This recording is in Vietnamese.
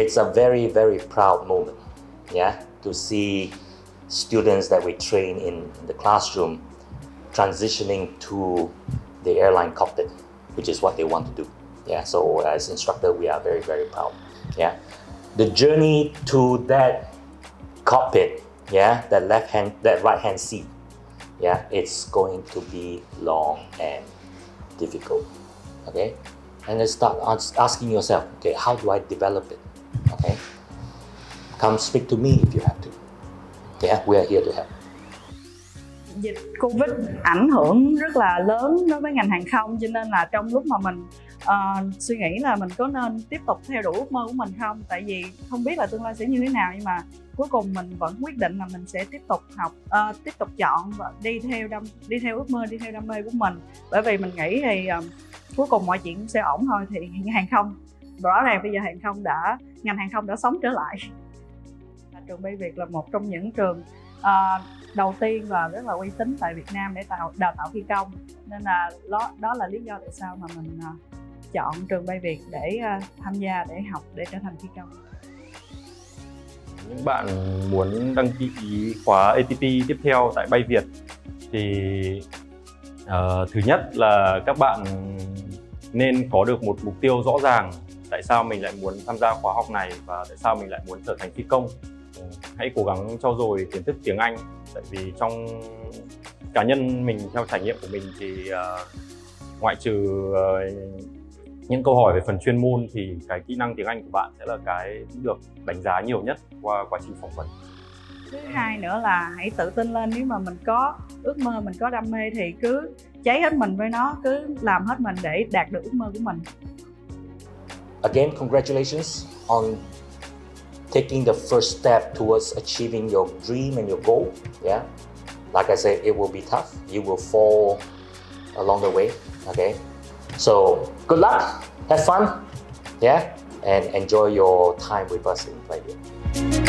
it's a very, very proud moment, yeah, to see students that we train in the classroom transitioning to the airline cockpit, which is what they want to do. Yeah, so as instructor, we are very, very proud. Yeah, the journey to that cockpit, yeah, that right hand seat, yeah, it's going to be long and difficult. Okay, and then start asking yourself, okay, how do I develop it? Okay, come speak to me if you have to. Yeah, we are here to help. Dịch Covid ảnh hưởng rất là lớn đối với ngành hàng không, cho nên là trong lúc mà mình suy nghĩ là mình có nên tiếp tục theo đuổi ước mơ của mình không, tại vì không biết là tương lai sẽ như thế nào, nhưng mà cuối cùng mình vẫn quyết định là mình sẽ tiếp tục học, tiếp tục chọn và đi theo ước mơ, đi theo đam mê của mình, bởi vì mình nghĩ thì cuối cùng mọi chuyện sẽ ổn thôi. Thì hàng không rõ ràng bây giờ ngành hàng không đã sống trở lại. Trường Bay Việt là một trong những trường đầu tiên và rất là uy tín tại Việt Nam để đào tạo phi công, nên là đó là lý do tại sao mà mình chọn trường Bay Việt để tham gia, để học, để trở thành phi công. Những bạn muốn đăng ký khóa ATP tiếp theo tại Bay Việt thì thứ nhất là các bạn nên có được một mục tiêu rõ ràng tại sao mình lại muốn tham gia khóa học này và tại sao mình lại muốn trở thành phi công. Hãy cố gắng trau dồi kiến thức tiếng Anh, tại vì trong cá nhân mình, theo trải nghiệm của mình thì ngoại trừ những câu hỏi về phần chuyên môn thì cái kỹ năng tiếng Anh của bạn sẽ là cái được đánh giá nhiều nhất qua quá trình phỏng vấn. Thứ hai nữa là hãy tự tin lên. Nếu mà mình có ước mơ, mình có đam mê thì cứ cháy hết mình với nó, cứ làm hết mình để đạt được ước mơ của mình. Again, congratulations on taking the first step towards achieving your dream and your goal. Yeah, like I said, it will be tough. You will fall along the way. Okay, so good luck, have fun, yeah, and enjoy your time with us in Bay Việt.